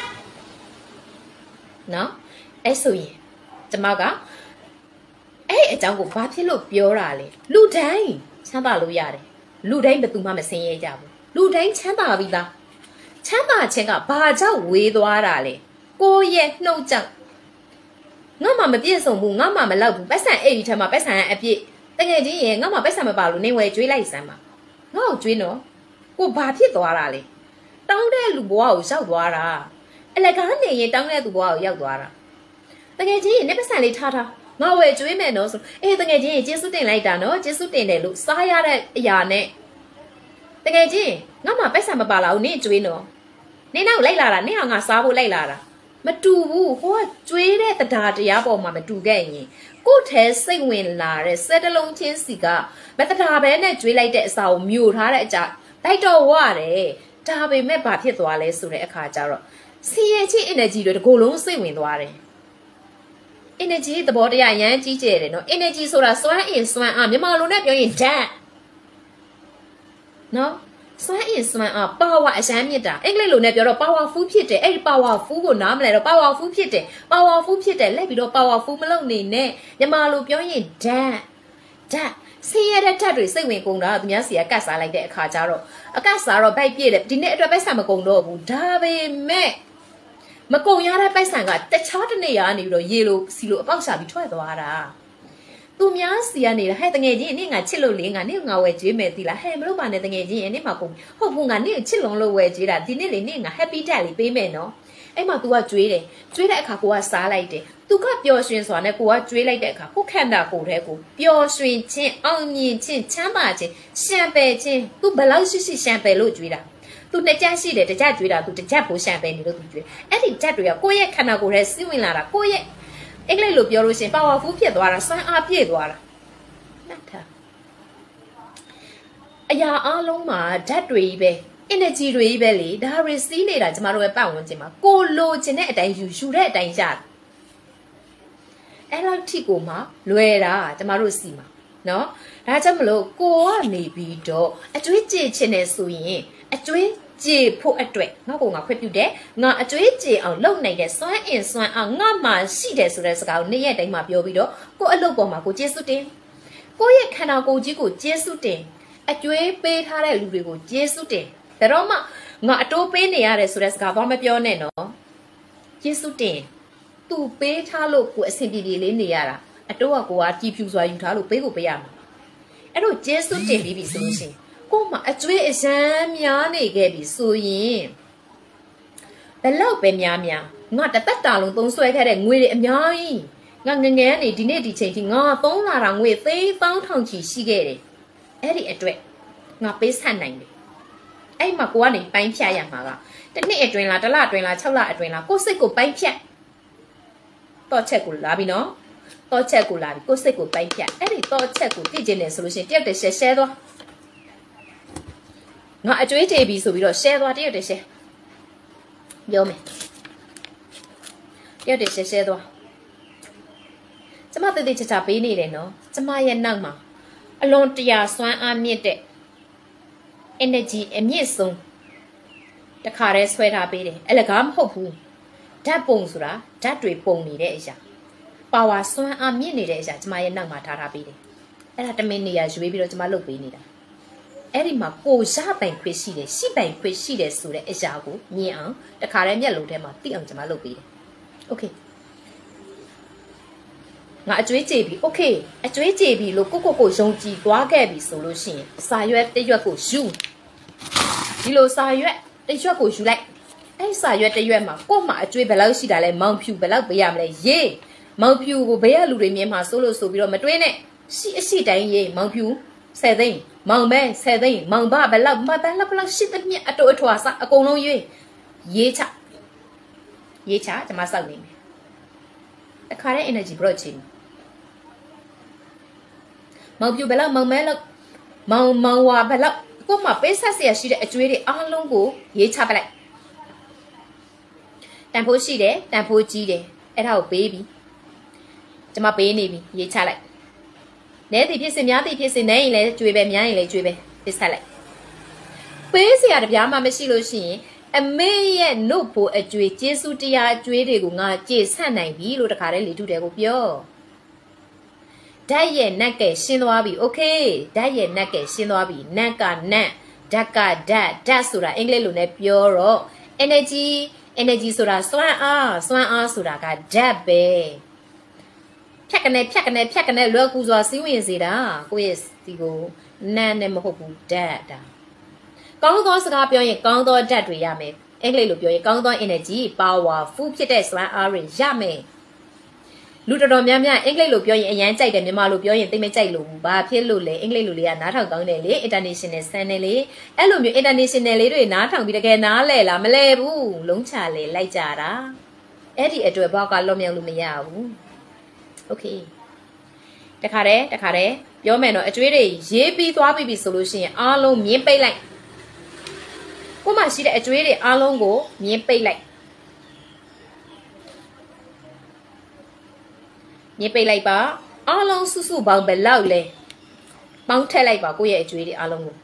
နော်အဲ့ဆိုရင်ကျမကအဲ့အကြောင်းကိုဘာဖြစ်လို့ပြောတာလဲလူတိုင်းချမ်းသာလို့ရတယ်လူတိုင်းဘယ်သူမှမဆင်းရဲကြဘူးလူတိုင်းချမ်းသာပြီလားချမ်းသာခြင်းကဘာကြောင့်ဝေးသွားတာလဲကိုယ့်ရဲ့နှုတ်ကြောင့်ငါမှမပြည့်စုံဘူးငါမှမလောက်ဘူးပတ်စံအဲ့ဒီထဲမှာပတ်စံအပြည့်တကယ်ကြီးရင်ငါမှပတ်စံမပါလို့နေဝဲကျွေးလိုက်စမ်းပါငါ့ကိုကျွေးနော်ကိုဘာဖြစ်သွားတာလဲတောင်းတဲ့လူဘဝကိုရောက်သွားတာအလကားနေရင်တောင်းတဲ့သူဘဝကိုရောက်သွားတာတကယ်ကြီးရင်နေပတ်စံလေးထားထားငါဝယ်ကျွေးမယ်နော်ဆိုအေးတကယ်ကြီးကျေးဇူးတင်လိုက်တာနော်ကျေးဇူးတင်တယ်လို့စားရတဲ့အရာနဲ့တကယ်ကြီးငါမှပတ်စံမပါလာဘူးနင့်ကျွေးနော်နင်းတော့လိုက်လာတာနင့်ဟာငါစားဖို့လိုက်လာတာမတူဘူးဟိုကကျွေးတဲ့တရားတရားပေါ်မှာမတူခဲ့ရင်ကိုယ့်ထဲစိတ်ဝင်လာတဲ့စက်တလုံးချင်းစီကမတရားပဲနဲ့ကျွေးလိုက်တဲ့အစာကိုမျိုးထားတဲ့အကြတိုက်တော့ဝရတယ်ဒါပေမဲ့ဘာဖြစ်သွားလဲဆိုတဲ့အခါကျတော့စီရဲ့ချင်း energy တွေတကိုယ်လုံးစိတ်ဝင်သွားတယ်energy သဘောတရားရမ်းကြီးကျယ်တယ်နော် energy ဆိုတာစွမ်းအင်စွမ်းအားမြန်မာလိုနဲ့ပြောရင်ဓာတ်နော်စွမ်းအင်စွမ်းအား power အရှမ်းမြစ်တာအင်္ဂလိပ်လိုနဲ့ပြောတော့ powerful ဖြစ်တယ်အဲ့ဒီ powerful ကိုနားမလဲတော့ powerful ဖြစ်တယ် powerful ဖြစ်တယ်လက်ပြီးတော့ powerful မလုပ်နေနဲ့မြန်မာလိုပြောရင်ဓာတ်ဓာတ်ဆင်းရဲတဲ့ဓာတ်တွေစိတ်ဝင်ကုန်တာသူများစီကကတ်စားလိုက်တဲ့အခါကျတော့အကတ်စားတော့ဗိုက်ပြည့်တယ်ဒီနေ့အတွက်ပိုက်ဆံမကုန်တော့ဘူးဒါပေမဲ့မကုံရတဲ့ပိုက်ဆံကတခြားတနေရာနေပြီးတော့ရေလိုစီလိုအပေါက်ရှာပြီးထွက်သွားတာသူများစီကနေဟဲ့တငယ်ချင်းနင့်ငါချစ်လို့လေငါနင့်ငါဝယ်ကျွေးမယ်သီလားဟဲ့မလို့ပါနဲ့တငယ်ချင်းနင့်မှာကုန်ဟုတ်ဘူးငါနင့်ချစ်လုံးလို့ဝယ်ကျွေးတာဒီနေ့လေနင့်ငါ happy day လေးပေးမယ်နော်အဲ့မှာ तू ကကျွေးတယ်ကျွေးတဲ့အခါကိုကစားလိုက်တယ် तू ကပျော်ရွှင်စွာနဲ့ကိုကကျွေးလိုက်တဲ့အခါကိုခန္ဓာကိုယ်ထဲကိုပျော်ရွှင်ခြင်းအောင်မြင်ခြင်းချမ်းသာခြင်းရှံပယ်ခြင်း तू ဘယ်လောက်ရှိရှိရှံပယ်လို့ကျွေးတာသူတစ်ကြက်ရှိတယ်တစ်ကြက်ကျွေးတာသူတစ်ကြက်ပိုရှံပဲနေလို့သူကျွေးအဲ့ဒီဓာတ်တွေကကိုယ့်ရဲ့ခန္ဓာကိုယ်ထဲစီးဝင်လာတာကိုယ့်ရဲ့အင်္ဂလိပ်လိုပြောလို့ရှိရင် powerful ဖြစ်သွားတာစွမ်းအားပြည့်သွားတာမှတ်ထားအရာအလုံးမှာဓာတ်တွေကြီးပဲ energy တွေကြီးပဲလေဒါတွေစီးနေတာကျမတို့ရဲ့ပတ်ဝန်းကျင်မှာကိုလိုချင်တဲ့အတိုင်းယူယူတဲ့အတိုင်းရတယ်အဲ့လောက်ထိကိုမှလွယ်တာကျမတို့စီမှာနော်ဒါကြောင့်မလို့ကိုကနေပြီးတော့အကျွေးကြည့်ချင်တယ်ဆိုရင်အကျွေးကြေဖို့အတွက်ငါ့ကိုငါခွင့်ပြုတယ်ငါအကျွေးကြေအောင်လုပ်နိုင်တဲ့စွမ်းအင်စွမ်းအောင်ငါမှရှိတယ်ဆိုတဲ့စကားကိုနေ့ရက်တိုင်းမှာပြောပြီးတော့ကိုအလုပ်ပေါ်မှာကိုကျေးဇူးတင်ကိုရဲ့ခန္ဓာကိုယ်ကြီးကိုကျေးဇူးတင်အကျွေးပေးထားတဲ့လူတွေကိုကျေးဇူးတင်ဒါတော့မှငါအတိုးပေးနေရတယ်ဆိုတဲ့စကားဘာမပြောနဲ့နော်ကျေးဇူးတင်သူပေးထားလို့ကိုအဆင်ပြေပြေလေးနေရတာအတော့ကကိုကကြည်ဖြူစွာယူထားလို့ပေးကိုပေးရမှာအဲ့တော့ကျေးဇူးတင်ပြီးပြီဆိုလို့ရှိရင်ကို့မှာအကျွေးအရမ်းများနေခဲ့ပြီဆိုရင်ဘယ်လောက်ပဲများများငါတသက်တာလုံးသုံးဆွဲခဲ့တဲ့ငွေတွေအများကြီးငါငငယ်ကနေဒီနေ့ဒီချိန်ထိငါသုံးလာတာငွေသိန်းပေါင်းထောင်ချီရှိခဲ့တယ်အဲ့ဒီအတွက်ငါပေးဆက်နိုင်တယ်အဲ့မှာကိုကနေပိုင်းဖြတ်ရမှာကတစ်နှစ်အတွင်းလားတစ်လအတွင်းလား၆လအတွင်းလားကိုစိတ်ကိုပိုင်းဖြတ်တော့ချက်ကိုလာပြီနော်တော့ချက်ကိုလာပြီကိုစိတ်ကိုပိုင်းဖြတ်အဲ့ဒီတော့ချက်ကိုသိကျင်တယ်ဆိုလို့ရှိရင်တယောက်တည်း share share သွားငါအကျွေးကြေပြီဆိုပြီးတော့ share သွားတယောက်တည်း share ပြောမယ်တယောက်တည်း share share သွားကျမတည်တည်ချာချာပေးနေတယ်နော်ကျမရဲ့နောက်မှာအလွန်တရာစွမ်းအားမြင့်တဲ့ energy အမြင့်ဆုံးတခါတည်းဆွဲထားပေးတယ်အလကားမဟုတ်ဘူးဓာတ်ပုံဆိုတာဓာတ်တွေပုံနေတဲ့အရာပါဝါစွမ်းအားမြင့်နေတဲ့အရာကျမရဲ့နောက်မှာထားထားပေးတယ်အဲ့ဒါတမင်နေရာရွေးပြီးတော့ကျမလုပ်ပေးနေတာအဲ့ဒီမှာကိုရပိုင်ခွေရှိတယ်ရှိပိုင်ခွေရှိတယ်ဆိုတဲ့အရာကိုမြင်အောင်တခါတည်းမျက်လုံးထဲမှာသိအောင်ကျမလုပ်ပေးတယ်โอเคငါအကျွေးကြေပြီโอเคအကျွေးကြေပြီလို့ကိုကိုကိုယုံကြည်သွားခဲ့ပြီဆိုလို့ရှိရင်စာရွက်တရွက်ကိုယူဒီလိုစာရွက်တရွက်ကိုယူလိုက်အဲ့စာရွက်တရွက်မှာကို့မှာအကျွေးဘယ်လောက်ရှိတာလဲမောင်ဖြူဘယ်လောက်ပေးရမလဲရေးမောင်ဖြူကိုဘယ်ရလူတွေမြင်မှာစိုးလို့ဆိုပြီးတော့မတွေးနဲ့ရှိအရှိတိုင်းရေးမောင်ဖြူဆယ်သိန်းမောင်မဲဆယ်သိန်းမောင်ဘဘယ်လောက်မဘယ်လောက်ဘယ်လောက်ရှိသမျှအတူအထွာစအကုန်လုံးရေးရေးချရေးချကျွန်မစောက်နေမယ်တခါတဲ့ energy ဘရော့ချင်းမောင်ပြူဘယ်လောက်မောင်မဲလောက်မောင်မောင်ဝါဘယ်လောက်ကို့မှာပေးဆက်เสียရှိတဲ့အကျွေးတွေအားလုံးကိုရေးချပလိုက်တန်ဖိုးရှိတယ်တန်ဖိုးကြီးတယ်အဲ့ဒါကိုပေးပြီကျွန်မပေးနေပြီရေးချလိုက်နဲသည်ဖြစ်စင်များသည်ဖြစ်စင်နဲရင်လည်းကျွေးပဲများရင်လည်းကျွေးပဲပေးဆက်လိုက်ပေးเสียတပြားမှမရှိလို့ရှိရင်အမေရဲ့နှုတ်ဖို့အကျွေးကျေးဇူးတရားအကျွေးတွေကိုငါကြေဆက်နိုင်ပြီလို့တခါတည်းလေထုတယ်ကိုပြောဓာတ်ရဲ့နက်ကဲရှင်းသွားပြီโอเคဓာတ်ရဲ့နက်ကဲရှင်းသွားပြီနက်ကနက်ဓာတ်ကဓာတ်ဓာတ်ဆိုတာအင်္ဂလိပ်လိုနဲ့ပြောတော့ energy energy ဆိုတာစွမ်းအားစွမ်းအားဆိုတာကဓာတ်ပဲဖြတ်ကနေဖြတ်ကနေဖြတ်ကနေလွယ်ကူစွာစီးဝင်စေတာကိုယ့်ရဲ့ဒီကိုနန်းနဲ့မဟုတ်ဘူးဓာတ်တာကောင်းသောစကားပြောရင်ကောင်းသောဓာတ်တွေရမယ်အင်္ဂလိပ်လိုပြောရင်ကောင်းသော energy powerful ဖြစ်တဲ့စွမ်းအားတွေရမယ်လူတော်တော်များများအင်္ဂလိပ်လိုပြောရင်အရန်ကြိုက်တယ်မြန်မာလိုပြောရင်သိမကြိုက်လို့ဘူးဘာဖြစ်လို့လဲအင်္ဂလိပ်လိုလေးကနားထောင်ကောင်းတယ်လေ international channel လေအဲ့လိုမျိုး international လေးတွေနားထောင်ပြီးတကယ်နားလဲလားမလဲဘူးလုံးချလေလိုက်ကြတာအဲ့ဒီအတွက်ဘောက်ကလွတ်မြောက်လို့မရဘူးโอเคတခါတည်းတခါတည်းပြောမယ်နော်အကျွေးတွေရေးပြီးသွားပြီဆိုလို့ရှိရင်အားလုံးမြင်းပိတ်လိုက်ကိုမှရှိတဲ့အကျွေးတွေအားလုံးကိုမြင်းပိတ်လိုက်မြင်းပိတ်လိုက်ပါအားလုံးစုစုပေါင်းဘယ်လောက်လဲပေါင်းထည့်လိုက်ပါကိုယ့်ရဲ့အကျွေးတွေအားလုံးကို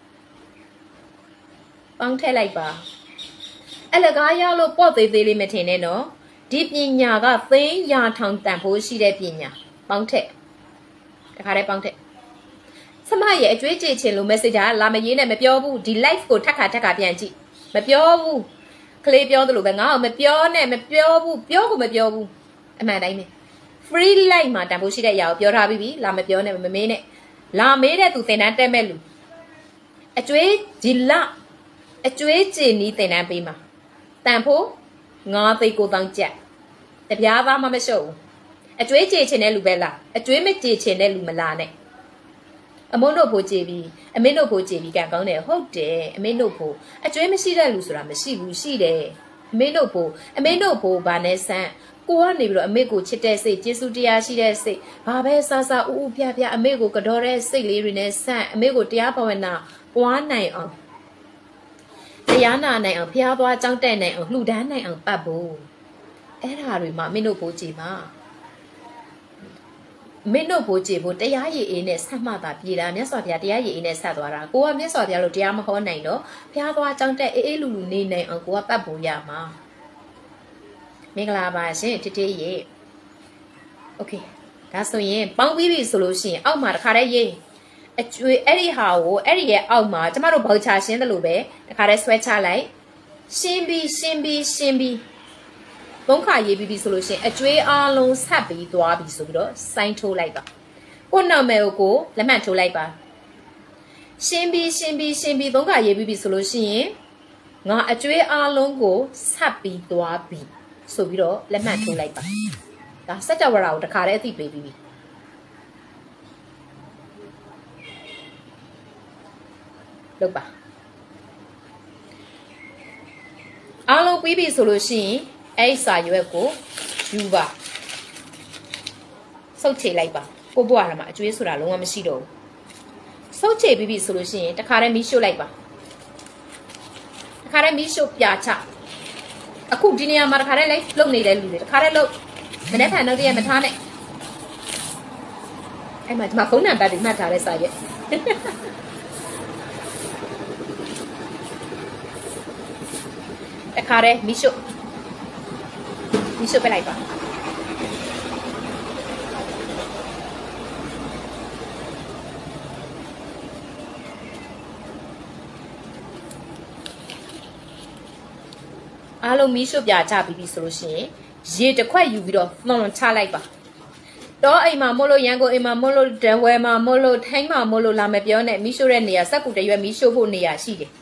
ပေါင်းထည့်လိုက်ပါအလကားရလို့ပေါ့သေးသေးလေးမထင်နဲ့နော်ဒီပညာကသိန်းရာထောင်တန်ဖိုးရှိတဲ့ပညာပေါင်းထည့်တခါတည်းပေါင်းထည့်ဆမရဲ့အကျွေးကြေချင်လို့ message ကလာမရေးနဲ့မပြောဘူးဒီ live ကိုထက်ခါထက်ခါပြန်ကြည့်မပြောဘူးကလေးပြောသလိုပဲငါ့ကိုမပြောနဲ့မပြောဘူးပြောကိုမပြောဘူးအမှန်တိုင်းပဲ free live မှာတန်ဖိုးရှိတဲ့အရာကိုပြောထားပြီးပြီလာမပြောနဲ့မမေးနဲ့လာမေးတဲ့သူသင်တန်းတက်မဲ့လူအကျွေးဒီလအကျွေးကြေနီးသင်တန်းပေးမှာတန်ဖိုးငါးသိန်းကိုတောင်းကြက်တပြားသားမှမရှုပ်ဘူးအကျွေးကြေချင်တဲ့လူပဲလားအကျွေးမကြေချင်တဲ့လူမလာနဲ့အမုန်းတို့ဖို့ကြေပြီးအမင်းတို့ဖို့ကြေပြီးကံကောင်းတယ်ဟုတ်တယ်အမင်းတို့ဖို့အကျွေးမရှိတဲ့လူဆိုတာမရှိဘူးရှိတယ်အမင်းတို့ဖို့အမင်းတို့ဖို့ဗာနဲ့ဆန်းကိုကနေပြီးတော့အမေကိုချစ်တဲ့စိတ်ကျေးဇူးတရားရှိတဲ့စိတ်ဘာပဲဆဆဥဥပြပြအမေကိုကြော်တဲ့စိတ်လေးတွေနဲ့ဆန့်အမေကိုတရားဘာဝနာပွားနိုင်အောင်တရားနာနိုင်အောင်ဖျားသွားကြောင်းတက်နိုင်အောင်လှူဒန်းနိုင်အောင်ပတ်ဖို့အဲ့ဓာတွေမှာမင်းတို့ဖို့ကြည်ပါမင်းတို့ဖို့ကြည်ဖို့တရားရည်အေးနဲ့ဆက်မှသာပြည်တာမြတ်စွာဘုရားတရားရည်အေးနဲ့ဆက်သွားတာကိုကမြတ်စွာဘုရားလို့တရားမဟောနိုင်တော့ဖျားသွားကြောင်းတက်အေးအေးလူလူနေနိုင်အောင်ကိုကပတ်ဖို့ရမှာမင်္ဂလာပါရှင်တတိရေโอเคဒါဆိုရင်ပေါင်းပြီးပြီဆိုလို့ရှိရင်အောက်မှာတစ်ခါတည်းရေးအကျွေးအဲ့ဒီဟာကိုအဲ့ဒီရဲ့အောက်မှာကျမတို့ဘောက်ချရှင်းတယ်လို့ပဲတစ်ခါတည်းဆွဲချလိုက်ရှင်းပြီးရှင်းပြီးရှင်းပြီးသုံးခါရေးပြီးပြီဆိုလို့ရှိရင်အကျွေးအားလုံးဆက်ပြီးသွားပြီဆိုပြီးတော့စိုင်းထိုးလိုက်ပါကိုနာမည်ကိုလက်မှတ်ထိုးလိုက်ပါရှင်းပြီးရှင်းပြီးရှင်းပြီးသုံးခါရေးပြီးပြီဆိုလို့ရှိရင်ငါအကျွေးအားလုံးကိုဆက်ပြီးသွားပြီဆိုပြီးတော့လက်မှတ်ထိုးလိုက်ပါဒါစัจ java ကိုတခါတည်းအသိပေးပြီးပြီလုပ်ပါအားလုံးပြီးပြီဆိုလို့ရှိရင်အဲ့စာရွက်ကိုယူပါစုပ်ချေလိုက်ပါကိုဘွားရမှာအကျွေးဆိုတာလုံးဝမရှိတော့ဘူးစုပ်ချေပြီးပြီဆိုလို့ရှိရင်တခါတည်းမီးရှို့လိုက်ပါတခါတည်းမီးရှို့ပြချအခုဒီနေရာမှာတခါတည်းလိုက်လုံနေတဲ့လူတွေတခါတည်းလုံမနေ့ကနောက်တရက်မထားနဲ့အဲ့မှာဒီမှာဖုန်းနံပါတ်တွေမှတ်ထားတဲ့စာရွက်တခါတည်းမီးရှို့မီးရှို့ပလိုက်ပါအားလုံးမီးရှို့ပြချပြီးပြီဆိုလို့ရှိရင်ရေတစ်ခွက်ယူပြီးတော့နှုံချလိုက်ပါတော့အိမ်မှာမို့လို့ရန်ကုန်အိမ်မှာမို့လို့ဒဝဲမှာမို့လို့ထိုင်းမှာမို့လို့လာမပြောနဲ့မီးရှို့တဲ့နေရာစက်ကူတရွက်မီးရှို့ဖို့နေရာရှိတယ်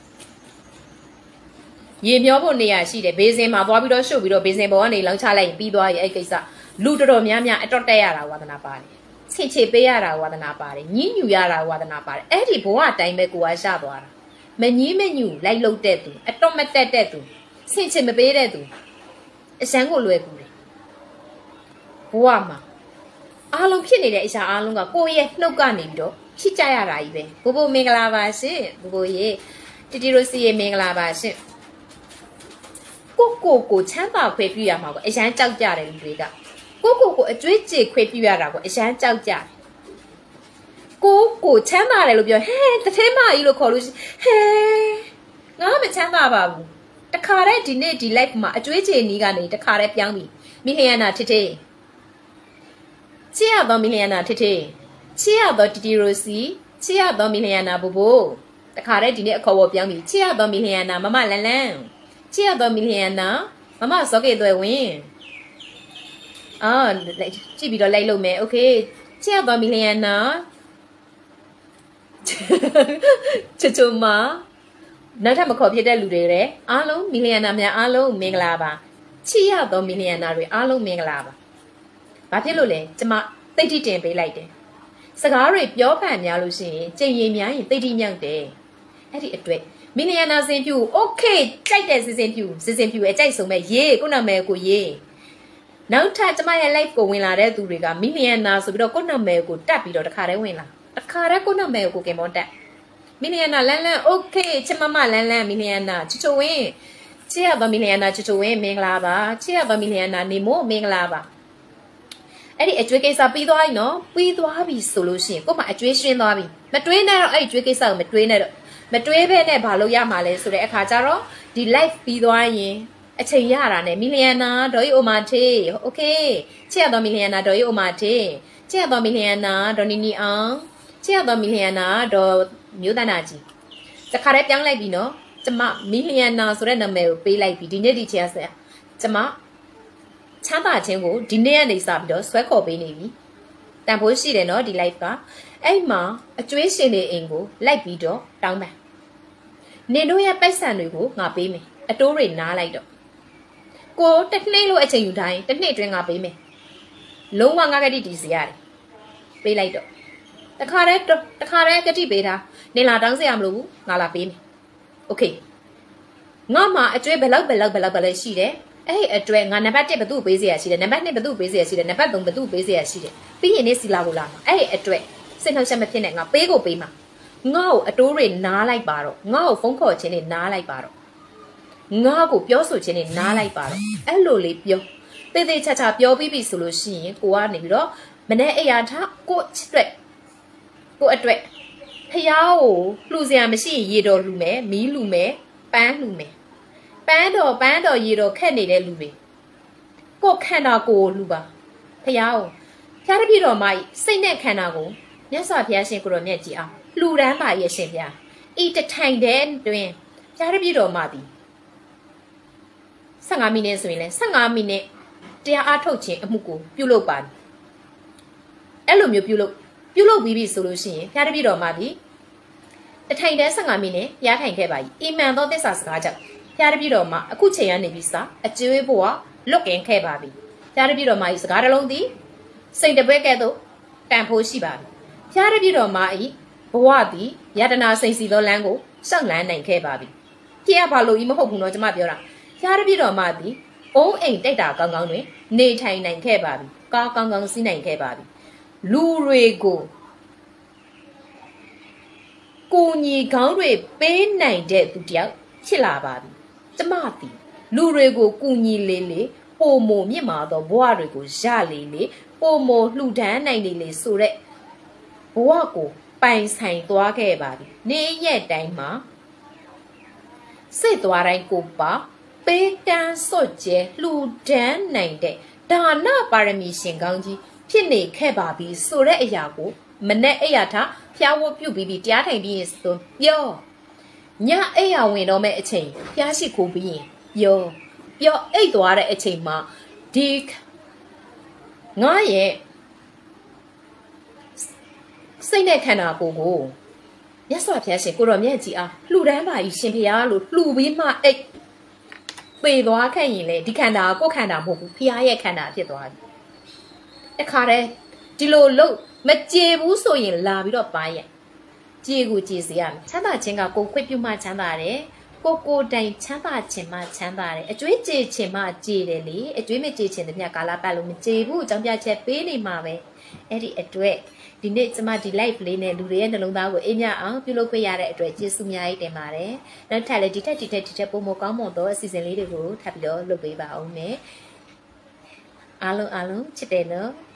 ရေမျောဖို့နေရာရှိတယ်ဘေးစင်မှာသွားပြီးတော့ရှို့ပြီးတော့ဘေးစင်ပေါ်ကနေလောင်းချလိုက်ရင်ပြီးသွားရဲ့အဲ့ကိစ္စလူတော်တော်များများအတော့တက်ရတာဝါသနာပါတယ်ဆင်ချေပေးရတာဝါသနာပါတယ်ညှဉ်းညူရတာဝါသနာပါတယ်အဲ့ဒီဘဝအတိုင်းပဲကိုကရသွားတာမညည်းမညူလိုက်လုတ်တဲ့သူအတော့မတက်တဲ့သူဆင်ချေမပေးတဲ့သူအစမ်းကိုလွယ်ကူတယ်ဘဝမှာအားလုံးဖြစ်နေတဲ့အရာအားလုံးကကိုယ့်ရဲ့နှုတ်ကနေပြီးတော့ဖြစ်ကြရတာကြီးပဲဘိုးဘိုးမင်္ဂလာပါရှင်ဘိုးဘိုးရေတီတီရိုစီရေမင်္ဂလာပါရှင်ကိုကိုကိုချမ်းသာခွေပြရမှာကိုအရန်ကြောက်ကြတယ်လူတွေကကိုကိုကိုအကျွေးကြေခွေပြရတာကိုအရန်ကြောက်ကြတယ်ကိုကိုချမ်းသာတယ်လို့ပြောဟဲတထဲမကြီးလို့ခေါ်လို့ဟဲငါမချမ်းသာပါဘူးတခါတည်းဒီနေ့ဒီ live မှာအကျွေးကြေနီးကနေတခါတည်းပြောင်းပြီမိလျနာထစ်ထစ်ချစ်ရသောမိလျနာထစ်ထစ်ချစ်ရသောတီတီရိုစီချစ်ရသောမိလျနာဘူဘူတခါတည်းဒီနေ့အခေါ်ဝေါ်ပြောင်းပြီချစ်ရသောမိလျနာမမလန်လန်ချစ်ရသောမိလျနာမမစောကေသွဲဝင်အာကြည့်ပြီးတော့လိုက်လို့မယ်โอเคချစ်ရသောမိလျနာချစ်ချမနောက်ထပ်မခေါ်ဖြစ်တဲ့လူတွေလည်းအားလုံးမီလီယံနာများအားလုံးမင်္ဂလာပါချစ်ရသောမီလီယံနာတွေအားလုံးမင်္ဂလာပါဘာဖြစ်လို့လဲကျမသိတိတင်ပေးလိုက်တယ်စကားတွေပြောဖန်များလို့ရှိရင်ကြင်ရင်များရင်သိတိမြောက်တယ်အဲ့ဒီအတွက်မီလီယံနာစင်ပြူโอเคကြိုက်တဲ့စင်စင်ပြူစင်စင်ပြူအကြိုက်ဆုံးပဲရေးကိုနာမည်ကိုရေးနောက်ထပ်ကျမရဲ့ live ကိုဝင်လာတဲ့သူတွေကမီလီယံနာဆိုပြီးတော့ကိုနာမည်ကိုတက်ပြီးတော့တခါတည်းဝင်လာတခါတည်းကိုနာမည်ကိုကင်မွန်တက်မီလီယနာလန်လန်โอเคချမမလန်လန်မီလီယနာချချိုဝင်းချစ်ရပါမီလီယနာချချိုဝင်းမင်္ဂလာပါချစ်ရပါမီလီယနာနေမို့မင်္ဂလာပါအဲ့ဒီအကျွေးကိစ္စပြီးသွားပြီနော်ပြီးသွားပြီဆိုလို့ရှိရင်ကို့မှာအကျွေးရှင်းသွားပြီမတွေးနဲ့တော့အဲ့ဒီကျွေးကိစ္စကိုမတွေးနဲ့တော့မတွေးဘဲနဲ့ဘာလို့ရမှာလဲဆိုတဲ့အခါကျတော့ဒီ live ပြီးသွားရင်အချိန်ရတာနဲ့မီလီယနာဒေါ်ရီအိုမာထေးโอเคချစ်ရပါမီလီယနာဒေါ်ရီအိုမာထေးချစ်ရပါမီလီယနာဒေါ်နီနီအောင်ချစ်ရပါမီလီယနာဒေါ်မျိုးတနာကြီးတခါတည်းပြောင်းလိုက်ပြီနော်ကျမမီလီယံနာဆိုတဲ့နာမည်ကိုပေးလိုက်ပြီဒီနေ့ဒီချိန်ဆက်ကျမချမ်းသာခြင်းကိုဒီနေ့ကနေစပြီးတော့ဆွဲခေါ်ပေးနေပြီတန်ဖိုးရှိတယ်နော်ဒီ live ကအဲ့မှာအကျွေးရှင်နေအိမ်ကိုလိုက်ပြီးတော့တောင်းပန်နင်တို့ရဲ့ပိုက်ဆံတွေကိုငါပေးမယ်အတိုးတွေနားလိုက်တော့ကိုတစ်နှစ်လို့အချိန်ယူတိုင်းတစ်နှစ်အတွင်းငါပေးမယ်လုံးဝငါကတိတီးစီရတယ်ပေးလိုက်တော့တခါတည်းတခါတည်းကတိပေးတာနေလာတောင်းစရာမလိုဘူးငါလာပေးမယ်โอเคငါမှအကျွေးဘယ်လောက်ဘယ်လောက်ဘယ်လောက်ပဲရှိတယ်အဲ့အကျွေးငါနံပါတ်တစ်ဘသူ့ပေးစရာရှိတယ်နံပါတ်နှစ်ဘသူ့ပေးစရာရှိတယ်နံပါတ်သုံးဘသူ့ပေးစရာရှိတယ်ပြီးရင်နေစီလာကိုလာမှာအဲ့အကျွေးစိတ်နှောက်ရှက်မဖြစ်နဲ့ငါပေးကိုပေးမှာငါ့ကိုအတိုးတွေနားလိုက်ပါတော့ငါ့ကိုဖုန်းခေါ်ခြင်းတွေနားလိုက်ပါတော့ငါ့ကိုပြောဆိုခြင်းတွေနားလိုက်ပါတော့အဲ့လိုလေးပြောတေးသေးချာချာပြောပြီးပြီဆိုလို့ရှိရင်ကိုကနေပြီးတော့မနေ့အိယာထားကိုချစ်တဲ့ကိုအတွက်ဖျားကိုလှူစရာမရှိရင်ရေတော်လှူမယ်မီးလှူမယ်ပန်းလှူမယ်ပန်းတော်ပန်းတော်ရေတော်ခက်နေတဲ့လူတွေကိုခန္ဓာကိုယ်လှူပါဖျားကိုဖျားတပြည့်တော်မကြီးစိတ်နဲ့ခန္ဓာကိုမြတ်စွာဘုရားရှင်ကိုတော်မြတ်ကြီးအောင်လှူဒန်းပါရဲ့ရှင်ဗျာဤတထိုင်တဲ့တွင်ဖျားတပြည့်တော်မသည်စ十五米呢所以呢十五米呢တရားအားထုတ်ခြင်းအမှုကိုပြုလုပ်ပါအဲ့လိုမျိုးပြုလုပ်ပြုလုပ်ပြီးပြီဆိုလို့ရှိရင်ဖျားတပည့်တော်မှာဒီတထိုင်တန်း十五မိနစ်ရားထိုင်ခဲ့ပါ၏အီမန်သောသစ္စာစကားကြောင့်ဖျားတပည့်တော်မှာအခုချိန်ကနေပြီးစအကျွေးဘဝလွတ်ကင်းခဲ့ပါပြီဖျားတပည့်တော်မှာဤစကားတစ်လုံးသည်စိတ်တပွဲကဲ့သို့တန်ဖိုးရှိပါပြီဖျားတပည့်တော်မှာဤဘဝသည်ယတနာစိတ်စီသောလမ်းကိုစောင့်လန်းနိုင်ခဲ့ပါပြီကြည့်ရပါလို့ဤမဟုတ်ဘူးเนาะကျွန်မပြောတာဖျားတပည့်တော်မှာသည်အိုးအိမ်တိုက်တာကောင်းကောင်းတွင်နေထိုင်နိုင်ခဲ့ပါပြီကားကောင်းကောင်းစီးနိုင်ခဲ့ပါပြီလူတွေကိုကိုညီကောင်းတွေပေးနိုင်တဲ့သူတယောက်ဖြစ်လာပါပြီကျမသည်လူတွေကိုကူညီလေလေပိုမိုမြင့်မာသောဘဝတွေကိုရလေလေပိုမိုလှူဒန်းနိုင်လေလေဆိုတဲ့ဘဝကိုပိုင်ဆိုင်သွားခဲ့ပါပြီနေ့ရက်တိုင်းမှာစိတ်သွားတိုင်းကိုပါပေးကမ်းစွတ်ကျဲလှူဒန်းနိုင်တဲ့ဒါနပါရမီရှင်ကောင်းကြီးဖြစ်နေခဲ့ပါပြီဆိုတဲ့အရာကိုမနဲ့အိယာထားဖျားဝတ်ပြုတ်ပြီးပြီးတရားထိုင်ပြီးရင်ဆိုပြောညအိယာဝင်တော့မဲ့အချိန်ဖျားရှိခိုးပြီးရင်ပြောပြောအိတ်သွားတဲ့အချိန်မှာဒီငါရဲ့စိတ်နဲ့ခန္ဓာကိုယ်ကိုမြတ်စွာဘုရားရှင်ကိုတော်မြတ်ကြီးအားလှူဒန်းပါ၏ရှင်ဖျားလို့လှူပြီးမှအိတ်ပေသွားခဲ့ရင်လေဒီခန္ဓာကိုယ်ခန္ဓာမဟုတ်ဘူးဖျားရဲ့ခန္ဓာဖြစ်သွားပြီတခါတည်းဒီလိုလို့မကြေဘူးဆိုရင်လာပြီးတော့ပါရဲ့ကြေကိုကြေစေရမယ်ချမ်းသာခြင်းကကိုခွင့်ပြုမှချမ်းသာတယ်ကိုကိုတိုင်ချမ်းသာခြင်းမှချမ်းသာတယ်အကျွေးကြေခြင်းမှကြေတယ်လေအကျွေးမကြေခြင်းတမျှကာလပတ်လို့မကြေဘူးအကြောင်းပြချက်ပေးနေမှာပဲအဲ့ဒီအတွက်ဒီနေ့ကျမဒီ live လေးနဲ့လူတွေရဲ့နှလုံးသားကိုအေးမြအောင်ပြုလုပ်ခွင့်ရတဲ့အတွက်ကျေးဇူးများကြီးတင်ပါတယ်နောက်ထပ်လည်းဒီထက်ဒီထက်ဒီထက်ပုံမကောင်းမွန်သောအစီအစဉ်လေးတွေကိုထပ်ပြီးတော့လုပ်ပေးပါအောင်မယ်အားလုံးအားလုံးချစ်တယ်နော်